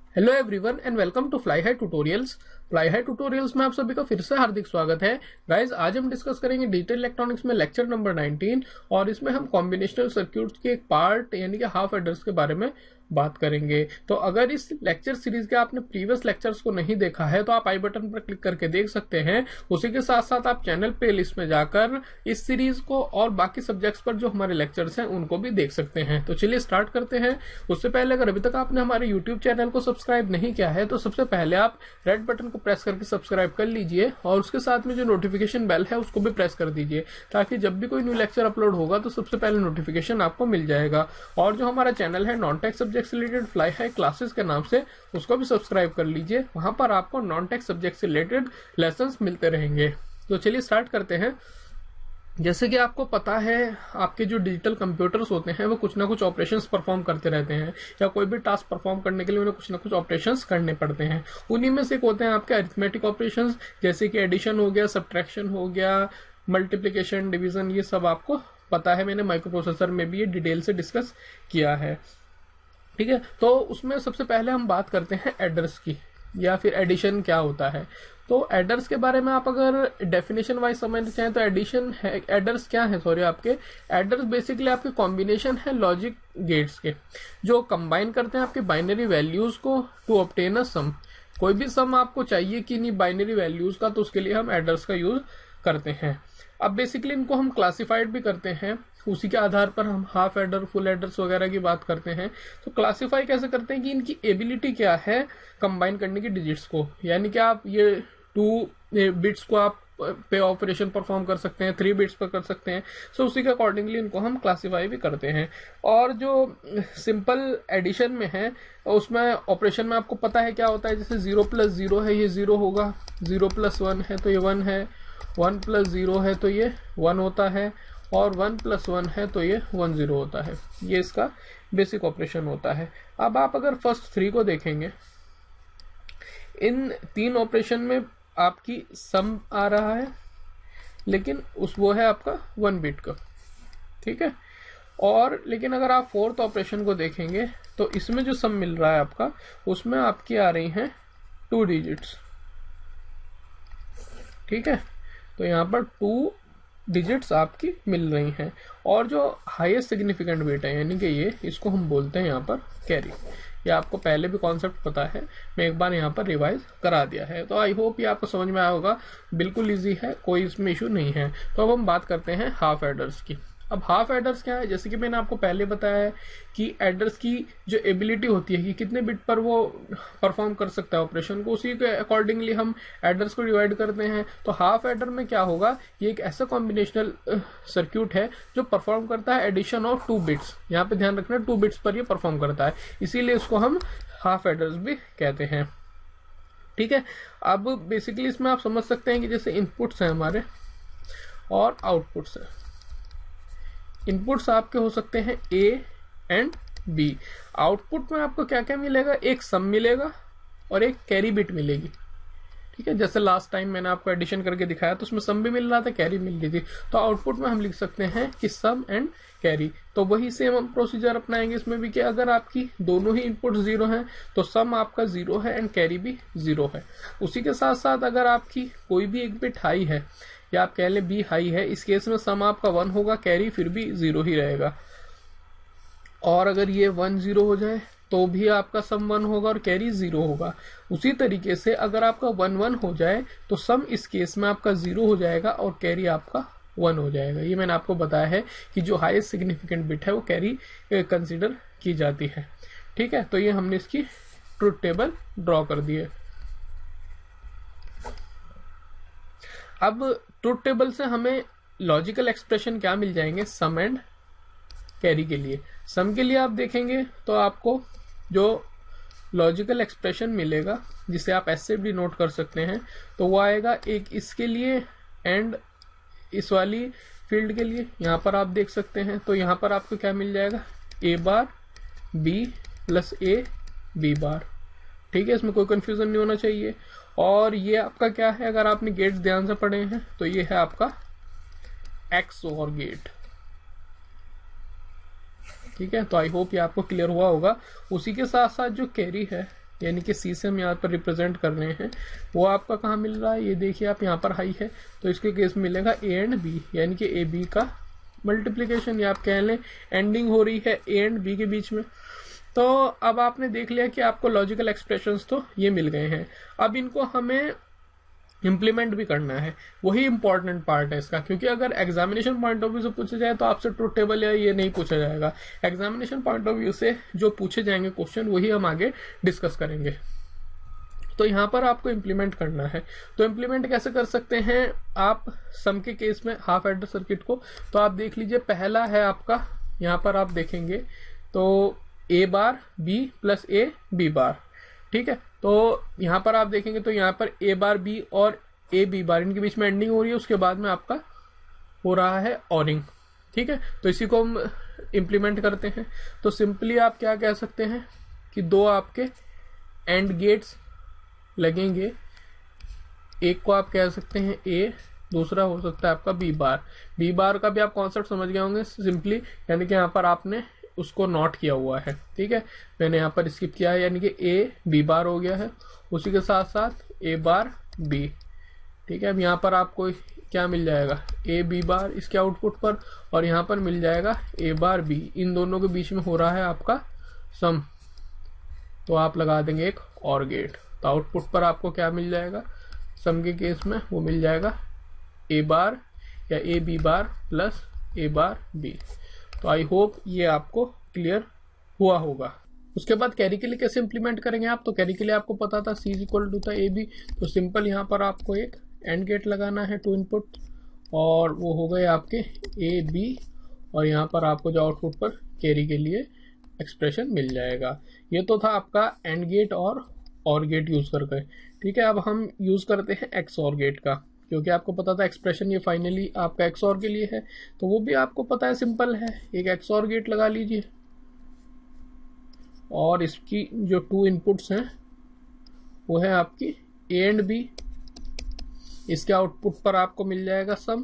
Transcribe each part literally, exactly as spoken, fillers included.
Hello everyone and welcome to Fly High tutorials. Fly High tutorials में आप सभी का फिर से हार्दिक स्वागत है। गाइज, आज हम डिस्कस करेंगे डिजिटल इलेक्ट्रॉनिक्स में लेक्चर नंबर नाइनटीन और इसमें हम कॉम्बिनेशनल सर्क्यूट्स के एक पार्ट यानी कि हाफ एडर्स के बारे में बात करेंगे। तो अगर इस लेक्चर सीरीज के आपने प्रीवियस लेक्चर्स को नहीं देखा है तो आप आई बटन पर क्लिक करके देख सकते हैं। उसी के साथ साथ आप चैनल प्ले लिस्ट में जाकर इस सीरीज को और बाकी सब्जेक्ट्स पर जो हमारे लेक्चर्स हैं उनको भी देख सकते हैं। तो चलिए स्टार्ट करते हैं। उससे पहले अगर अभी तक आपने हमारे यूट्यूब चैनल को सब्सक्राइब नहीं किया है तो सबसे पहले आप रेड बटन को प्रेस करके सब्सक्राइब कर लीजिए और उसके साथ में जो नोटिफिकेशन बेल है उसको भी प्रेस कर दीजिए, ताकि जब भी कोई न्यू लेक्चर अपलोड होगा तो सबसे पहले नोटिफिकेशन आपको मिल जाएगा। और जो हमारा चैनल है नॉन टेक सब्जेक्ट से रिलेटेड फ्लाई हाई क्लासेस के नाम से, उसको भी सब्सक्राइब कर लीजिए। वहां पर आपको नॉन टेक सब्जेक्ट से रिलेटेड लेसन्स मिलते रहेंगे। तो चलिए स्टार्ट करते हैं। जैसे कि आपको पता है, आपके जो डिजिटल कंप्यूटर्स होते हैं वो कुछ ना कुछ ऑपरेशंस परफॉर्म करते रहते हैं, या कोई भी टास्क परफॉर्म करने के लिए उन्हें कुछ ना कुछ ऑपरेशंस करने पड़ते हैं। उन्हीं में से एक होते हैं आपके अरिथमेटिक ऑपरेशंस, जैसे कि एडिशन हो गया, सब्ट्रैक्शन हो गया, मल्टीप्लिकेशन, डिवीजन, ये सब आपको पता है। मैंने माइक्रो प्रोसेसर में भी ये डिटेल से डिस्कस किया है, ठीक है। तो उसमें सबसे पहले हम बात करते हैं एडर्स की, या फिर एडिशन क्या होता है। तो एडर्स के बारे में आप अगर डेफिनेशन वाइज समझना चाहें तो एडिशन है, एडर्स क्या है, सॉरी, आपके एडर्स बेसिकली आपके कॉम्बिनेशन है लॉजिक गेट्स के, जो कंबाइन करते हैं आपके बाइनरी वैल्यूज को टू ऑब्टेन अ सम। कोई भी सम आपको चाहिए कि नहीं बाइनरी वैल्यूज का, तो उसके लिए हम एडर्स का यूज करते हैं। अब बेसिकली इनको हम क्लासिफाइड भी करते हैं, उसी के आधार पर हम हाफ एडर, फुल एडर्स वगैरह की बात करते हैं। तो क्लासिफाई कैसे करते हैं कि इनकी एबिलिटी क्या है कंबाइन करने की डिजिट्स को, यानी कि आप ये टू बिट्स को आप पे ऑपरेशन परफॉर्म कर सकते हैं, थ्री बिट्स पर कर सकते हैं। सो उसी के अकॉर्डिंगली इनको हम क्लासिफाई भी करते हैं। और जो सिंपल एडिशन में है उसमें ऑपरेशन में आपको पता है क्या होता है, जैसे जीरो प्लस जीरो है ये जीरो होगा, जीरो प्लस वन है तो ये वन है, वन प्लस जीरो है तो ये वन होता है, और वन प्लस वन है तो ये वन जीरो होता है। ये इसका बेसिक ऑपरेशन होता है। अब आप अगर फर्स्ट थ्री को देखेंगे, इन तीन ऑपरेशन में आपकी सम आ रहा है, लेकिन उस वो है आपका वन बिट का, ठीक है। और लेकिन अगर आप फोर्थ ऑपरेशन को देखेंगे तो इसमें जो सम मिल रहा है आपका, उसमें आपकी आ रही हैं टू डिजिट्स, ठीक है। तो यहाँ पर टू डिजिट्स आपकी मिल रही हैं। और जो हाईएस्ट सिग्निफिकेंट बिट है, यानी कि ये, इसको हम बोलते हैं यहाँ पर कैरी। ये आपको पहले भी कॉन्सेप्ट पता है, मैं एक बार यहाँ पर रिवाइज करा दिया है। तो आई होप ये आपको समझ में आया होगा, बिल्कुल इजी है, कोई इसमें इशू नहीं है। तो अब हम बात करते हैं हाफ एडर्स की। अब हाफ एडर्स क्या है, जैसे कि मैंने आपको पहले बताया है कि एडर्स की जो एबिलिटी होती है कि कितने बिट पर वो परफॉर्म कर सकता है ऑपरेशन को, उसी के अकॉर्डिंगली हम एडर्स को डिवाइड करते हैं। तो हाफ एडर में क्या होगा, ये एक ऐसा कॉम्बिनेशनल सर्क्यूट है जो परफॉर्म करता है एडिशन ऑफ टू बिट्स। यहाँ पे ध्यान रखना, टू बिट्स पर ये परफॉर्म करता है, इसीलिए इसको हम हाफ एडर्स भी कहते हैं, ठीक है। अब बेसिकली इसमें आप समझ सकते हैं कि जैसे इनपुट्स हैं हमारे और आउटपुट्स है। इनपुट्स आपके हो सकते हैं ए एंड बी। आउटपुट में आपको क्या क्या मिलेगा, एक सम मिलेगा और एक कैरी बिट मिलेगी, ठीक है। जैसे लास्ट टाइम मैंने आपको एडिशन करके दिखाया तो उसमें सम भी मिल रहा था, कैरी मिल रही थी। तो आउटपुट में हम लिख सकते हैं कि सम एंड कैरी। तो वही सेम हम प्रोसीजर अपनाएंगे इसमें भी कि अगर आपकी दोनों ही इनपुट जीरो हैं तो सम आपका जीरो है एंड कैरी भी जीरो है। उसी के साथ साथ अगर आपकी कोई भी एक बिट हाई है, या आप कह लें बी हाई है, इस केस में सम आपका वन होगा, कैरी फिर भी जीरो ही रहेगा। और अगर ये वन जीरो हो जाए तो भी आपका सम वन होगा और कैरी जीरो होगा। उसी तरीके से अगर आपका वन वन हो जाए तो सम इस केस में आपका जीरो हो जाएगा और कैरी आपका वन हो जाएगा। ये मैंने आपको बताया है कि जो हाईएस्ट सिग्निफिकेंट बिट है वो कैरी कंसिडर की जाती है, ठीक है। तो ये हमने इसकी ट्रुथ टेबल ड्रॉ कर दी है। अब ट्रुथ टेबल से हमें लॉजिकल एक्सप्रेशन क्या मिल जाएंगे, सम एंड कैरी के लिए। सम के लिए आप देखेंगे तो आपको जो लॉजिकल एक्सप्रेशन मिलेगा, जिसे आप ऐसे भी नोट कर सकते हैं, तो वो आएगा एक इसके लिए एंड इस वाली फील्ड के लिए। यहाँ पर आप देख सकते हैं, तो यहाँ पर आपको क्या मिल जाएगा, A bar B plus A B bar, ठीक है। इसमें कोई कंफ्यूजन नहीं होना चाहिए। और ये आपका क्या है, अगर आपने गेट्स ध्यान से पढ़े हैं तो ये है आपका एक्स और गेट, ठीक है। तो आई होप ये आपको क्लियर हुआ होगा। उसी के साथ साथ जो कैरी है यानी कि सी से हम यहाँ पर रिप्रेजेंट कर रहे हैं, वो आपका कहाँ मिल रहा है, ये देखिए आप यहाँ पर हाई है, तो इसके केस में मिलेगा ए एंड बी, यानी कि ए बी का मल्टीप्लीकेशन, या आप कह लें एंडिंग हो रही है ए एंड बी के बीच में। तो अब आपने देख लिया कि आपको लॉजिकल एक्सप्रेशंस तो ये मिल गए हैं, अब इनको हमें इम्प्लीमेंट भी करना है, वही इंपॉर्टेंट पार्ट है इसका, क्योंकि अगर एग्जामिनेशन पॉइंट ऑफ व्यू से पूछा जाए तो आपसे ट्रुथ टेबल या ये नहीं पूछा जाएगा। एग्जामिनेशन पॉइंट ऑफ व्यू से जो पूछे जाएंगे क्वेश्चन वही हम आगे डिस्कस करेंगे। तो यहाँ पर आपको इम्प्लीमेंट करना है, तो इम्प्लीमेंट कैसे कर सकते हैं आप सम के केस में हाफ एडर सर्किट को। तो आप देख लीजिए, पहला है आपका, यहाँ पर आप देखेंगे तो A bar B plus A B bar, ठीक है। तो यहाँ पर आप देखेंगे तो यहाँ पर ए बार बी और ए बी बार इनके बीच में एंडिंग हो रही है, उसके बाद में आपका हो रहा है ऑरिंग, ठीक है। तो इसी को हम इम्प्लीमेंट करते हैं। तो सिंपली आप क्या कह सकते हैं कि दो आपके एंड गेट्स लगेंगे, एक को आप कह सकते हैं ए, दूसरा हो सकता है आपका बी बार। बी बार का भी आप कॉन्सेप्ट समझ गए होंगे सिंपली, यानी कि यहाँ पर आपने उसको नोट किया हुआ है, ठीक है। मैंने यहाँ पर स्किप किया है, यानी कि ए बी बार हो गया है, उसी के साथ साथ ए बार बी, ठीक है। अब यहाँ पर आपको क्या मिल जाएगा, ए बी बार इसके आउटपुट पर, और यहाँ पर मिल जाएगा ए बार बी, इन दोनों के बीच में हो रहा है आपका सम। तो आप लगा देंगे एक और गेट, तो आउटपुट पर आपको क्या मिल जाएगा, सम के केस में वो मिल जाएगा ए बार या A B bar plus A bar B. तो आई होप ये आपको क्लियर हुआ होगा। उसके बाद कैरी के लिए कैसे इंप्लीमेंट करेंगे आप, तो कैरी के लिए आपको पता था सी इज इक्वल टू था ए बी, तो सिंपल यहाँ पर आपको एक एंड गेट लगाना है, टू इनपुट, और वो हो गए आपके ए बी, और यहाँ पर आपको जो आउटपुट पर कैरी के लिए एक्सप्रेशन मिल जाएगा। ये तो था आपका एंड गेट और और गेट यूज करके, ठीक है। अब हम यूज करते हैं एक्स और गेट का, क्योंकि आपको पता था एक्सप्रेशन ये फाइनली आपका एक्स और के लिए है, तो वो भी आपको पता है, सिंपल है। एक एक्स और गेट लगा लीजिए, और इसकी जो टू इनपुट्स हैं वो है आपकी ए एंड बी, इसके आउटपुट पर आपको मिल जाएगा सम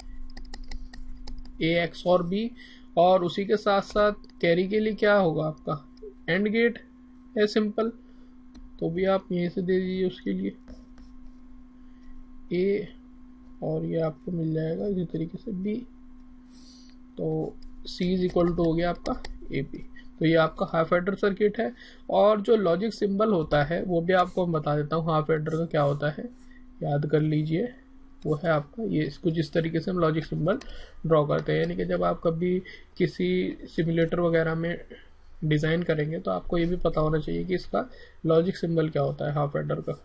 ए एक्स और बी, और उसी के साथ साथ कैरी के लिए क्या होगा आपका एंड गेट है सिंपल, तो भी आप यहीं से दे दीजिए उसके लिए ए, और ये आपको मिल जाएगा इसी तरीके से बी। तो सी इज इक्वल टू हो गया आपका ए बी। तो ये आपका हाफ एडर सर्किट है, और जो लॉजिक सिंबल होता है वो भी आपको बता देता हूँ हाफ एडर का क्या होता है, याद कर लीजिए। वो है आपका ये कुछ इस तरीके से हम लॉजिक सिंबल ड्रॉ करते हैं, यानी कि जब आप कभी किसी सिमुलेटर वगैरह में डिज़ाइन करेंगे तो आपको ये भी पता होना चाहिए कि इसका लॉजिक सिंबल क्या होता है हाफ एडर का।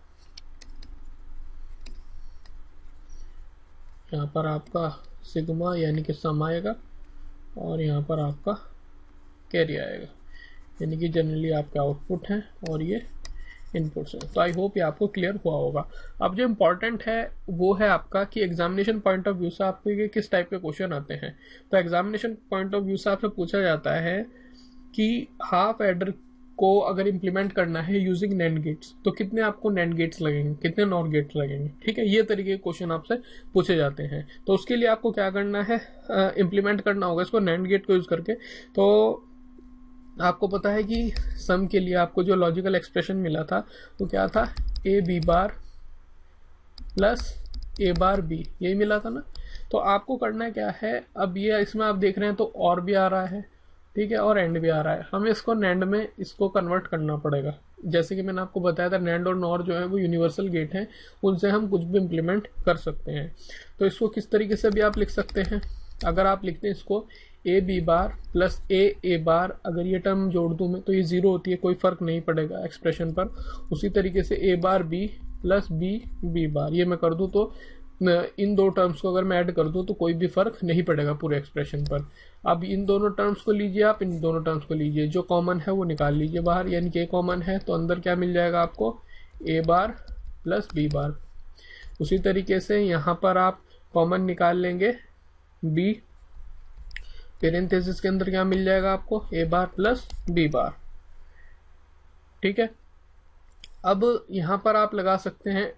यहाँ पर आपका सिग्मा यानी कि सम आएगा, और यहाँ पर आपका कैरी आएगा, यानी कि जनरली आपके आउटपुट हैं और ये इनपुट्स हैं। तो आई होप ये आपको क्लियर हुआ होगा। अब जो इम्पोर्टेंट है वो है आपका कि एग्जामिनेशन पॉइंट ऑफ व्यू से आपको ये किस टाइप के क्वेश्चन आते हैं। तो एग्जामिनेशन पॉइंट ऑफ व्यू से आपसे पूछा जाता है कि हाफ एडर को अगर इम्प्लीमेंट करना है यूजिंग नैंड गेट्स, तो कितने आपको नैंड गेट्स लगेंगे, कितने नॉर गेट्स लगेंगे, ठीक है। ये तरीके के क्वेश्चन आपसे पूछे जाते हैं। तो उसके लिए आपको क्या करना है, इम्प्लीमेंट करना होगा इसको नैंड गेट को यूज करके। तो आपको पता है कि सम के लिए आपको जो लॉजिकल एक्सप्रेशन मिला था वो क्या था, A B bar plus A bar B, यही मिला था ना। तो आपको करना क्या है, अब ये इसमें आप देख रहे हैं तो और भी आ रहा है, ठीक है, और एंड भी आ रहा है। हमें इसको नैंड में इसको कन्वर्ट करना पड़ेगा। जैसे कि मैंने आपको बताया था नैंड और नॉर जो है वो यूनिवर्सल गेट हैं, उनसे हम कुछ भी इम्प्लीमेंट कर सकते हैं। तो इसको किस तरीके से भी आप लिख सकते हैं, अगर आप लिखते हैं इसको ए बी बार प्लस ए ए बार, अगर ये टर्म जोड़ दूं मैं तो ये जीरो होती है, कोई फर्क नहीं पड़ेगा एक्सप्रेशन पर। उसी तरीके से A bar B plus B B bar, ये मैं कर दूं तो इन दो टर्म्स को अगर मैं ऐड कर दूं तो कोई भी फर्क नहीं पड़ेगा पूरे एक्सप्रेशन पर। अब इन दोनों टर्म्स को लीजिए, आप इन दोनों टर्म्स को लीजिए, जो कॉमन है वो निकाल लीजिए बाहर, यानी कि कॉमन है तो अंदर क्या मिल जाएगा आपको, ए बार प्लस बी बार। उसी तरीके से यहाँ पर आप कॉमन निकाल लेंगे बी, पेरेंथेसिस के अंदर क्या मिल जाएगा आपको, ए बार प्लस बी बार, ठीक है। अब यहां पर आप लगा सकते हैं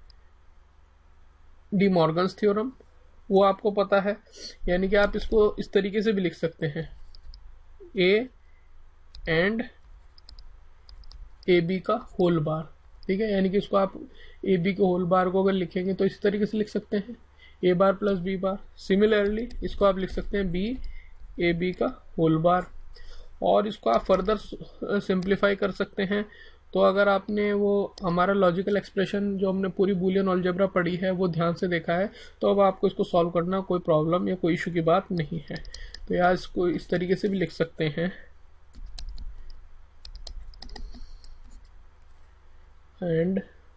डी मॉर्गन्स थ्योरम, वो आपको पता है, यानी कि आप इसको इस तरीके से भी लिख सकते हैं, ए एंड ए बी का होल बार, ठीक है। यानी कि इसको आप ए बी के होल बार को अगर लिखेंगे तो इसी तरीके से लिख सकते हैं, A bar plus B bar. Similarly इसको आप लिख सकते हैं बी ए बी का होल बार। और इसको आप फर्दर सिंप्लीफाई कर सकते हैं। तो अगर आपने वो हमारा लॉजिकल एक्सप्रेशन जो हमने पूरी बूलियन अलजेब्रा पढ़ी है वो ध्यान से देखा है, तो अब आपको इसको सॉल्व करना कोई प्रॉब्लम या कोई इशू की बात नहीं है। तो यार इसको इस तरीके से भी लिख सकते हैं, एंड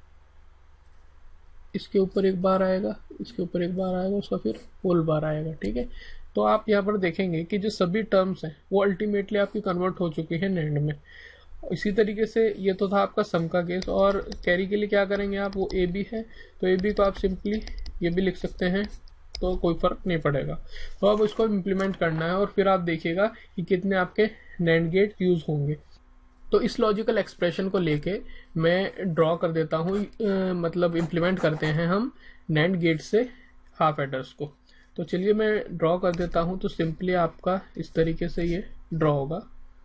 इसके ऊपर एक बार आएगा, इसके ऊपर एक बार आएगा, उसका फिर होल बार आएगा, ठीक है। तो आप यहाँ पर देखेंगे कि जो सभी टर्म्स हैं वो अल्टीमेटली आपकी कन्वर्ट हो चुकी है नेंड में। इसी तरीके से ये तो था आपका सम का केस। और कैरी के लिए क्या करेंगे आप, वो ए बी है तो ए बी को आप सिंपली ये भी लिख सकते हैं, तो कोई फर्क नहीं पड़ेगा। तो अब इसको इम्प्लीमेंट करना है और फिर आप देखिएगा कि कितने आपके नैंड गेट यूज होंगे। तो इस लॉजिकल एक्सप्रेशन को लेके मैं ड्रॉ कर देता हूँ, मतलब इम्प्लीमेंट करते हैं हम नैंड गेट से हाफ एडर्स को। तो चलिए मैं ड्रॉ कर देता हूँ। तो सिंपली आपका इस तरीके से ये ड्रॉ होगा।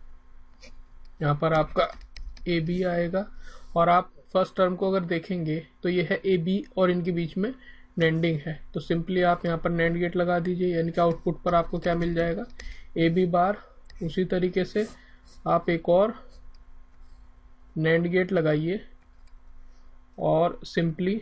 यहाँ पर आपका ए बी आएगा और आप फर्स्ट टर्म को अगर देखेंगे तो ये है ए बी और इनके बीच में नैंडिंग है। तो सिंपली आप यहाँ पर नैंड गेट लगा दीजिए, यानी कि आउटपुट पर आपको क्या मिल जाएगा, ए बी बार। उसी तरीके से आप एक और नैंड गेट लगाइए और सिंपली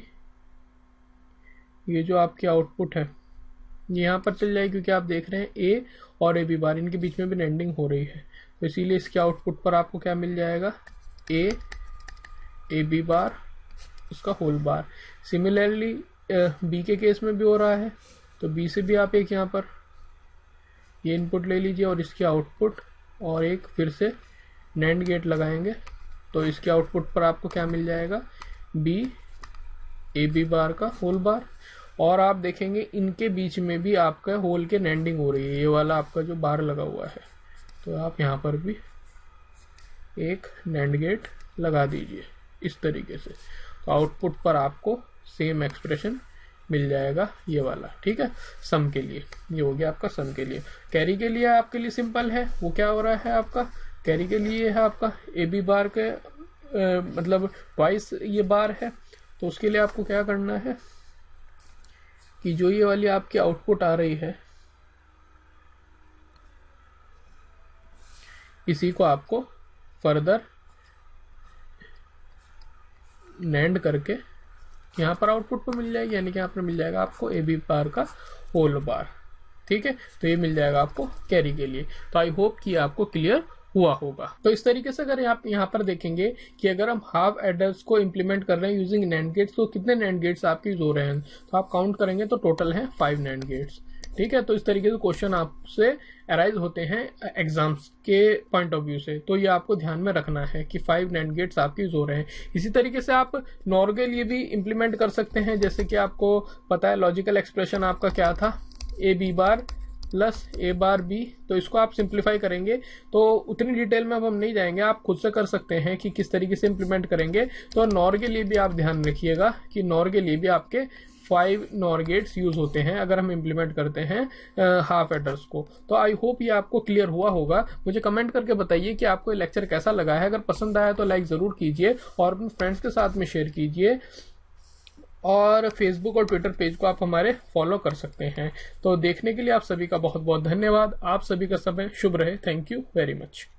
ये जो आपकी आउटपुट है ये यहाँ पर चल जाएगी, क्योंकि आप देख रहे हैं ए और ए बी बार इनके बीच में भी नैंडिंग हो रही है। तो इसीलिए इसके आउटपुट पर आपको क्या मिल जाएगा, ए ए बी बार उसका होल बार। सिमिलरली बी के केस में भी हो रहा है, तो बी से भी आप एक यहाँ पर ये इनपुट ले लीजिए और इसकी आउटपुट, और एक फिर से नैंड गेट लगाएंगे। तो इसके आउटपुट पर आपको क्या मिल जाएगा, बी ए बी बार का होल बार। और आप देखेंगे इनके बीच में भी आपका होल के नैंडिंग हो रही है, ये वाला आपका जो बार लगा हुआ है। तो आप यहाँ पर भी एक नैंड गेट लगा दीजिए इस तरीके से। तो आउटपुट पर आपको सेम एक्सप्रेशन मिल जाएगा ये वाला, ठीक है। सम के लिए ये हो गया आपका सम के लिए। कैरी के लिए आपके लिए सिंपल है, वो क्या हो रहा है आपका, कैरी के लिए है आपका ए बी बार के आ, मतलब ट्वाइस ये बार है। तो उसके लिए आपको क्या करना है कि जो ये वाली आपकी आउटपुट आ रही है इसी को आपको फर्दर नैंड करके यहाँ पर आउटपुट पे मिल जाएगी, यानी कि यहाँ पर मिल जाएगा आपको ए बी बार का होल बार, ठीक है। तो ये मिल जाएगा आपको कैरी के लिए। तो आई होप कि आपको क्लियर हुआ होगा। तो इस तरीके से अगर आप यहाँ पर देखेंगे कि अगर हम हाफ एडर्स को इंप्लीमेंट कर रहे हैं यूजिंग नैंड गेट्स, तो कितने नैंड गेट्स आपके यूज हो रहे हैं, तो आप काउंट करेंगे तो टोटल है फाइव नैंड गेट्स, ठीक है। तो इस तरीके से क्वेश्चन आपसे अराइज होते हैं एग्जाम्स के पॉइंट ऑफ व्यू से। तो ये आपको ध्यान में रखना है कि फाइव नैंड गेट्स आपके यूज हो रहे हैं। इसी तरीके से आप नॉर के लिए भी इंप्लीमेंट कर सकते हैं। जैसे कि आपको पता है लॉजिकल एक्सप्रेशन आपका क्या था, A B bar plus A bar B. तो इसको आप सिंप्लीफाई करेंगे, तो उतनी डिटेल में अब हम नहीं जाएंगे, आप खुद से कर सकते हैं कि किस तरीके से इंप्लीमेंट करेंगे। तो नॉर के लिए भी आप ध्यान रखिएगा कि नॉर के लिए भी आपके फाइव नॉर गेट्स यूज होते हैं अगर हम इंप्लीमेंट करते हैं हाफ एडर्स को। तो आई होप ये आपको क्लियर हुआ होगा। मुझे कमेंट करके बताइए कि आपको ये लेक्चर कैसा लगा है। अगर पसंद आया तो लाइक जरूर कीजिए और अपने फ्रेंड्स के साथ में शेयर कीजिए, और फेसबुक और ट्विटर पेज को आप हमारे फॉलो कर सकते हैं। तो देखने के लिए आप सभी का बहुत बहुत धन्यवाद। आप सभी का समय शुभ रहे। Thank you very much.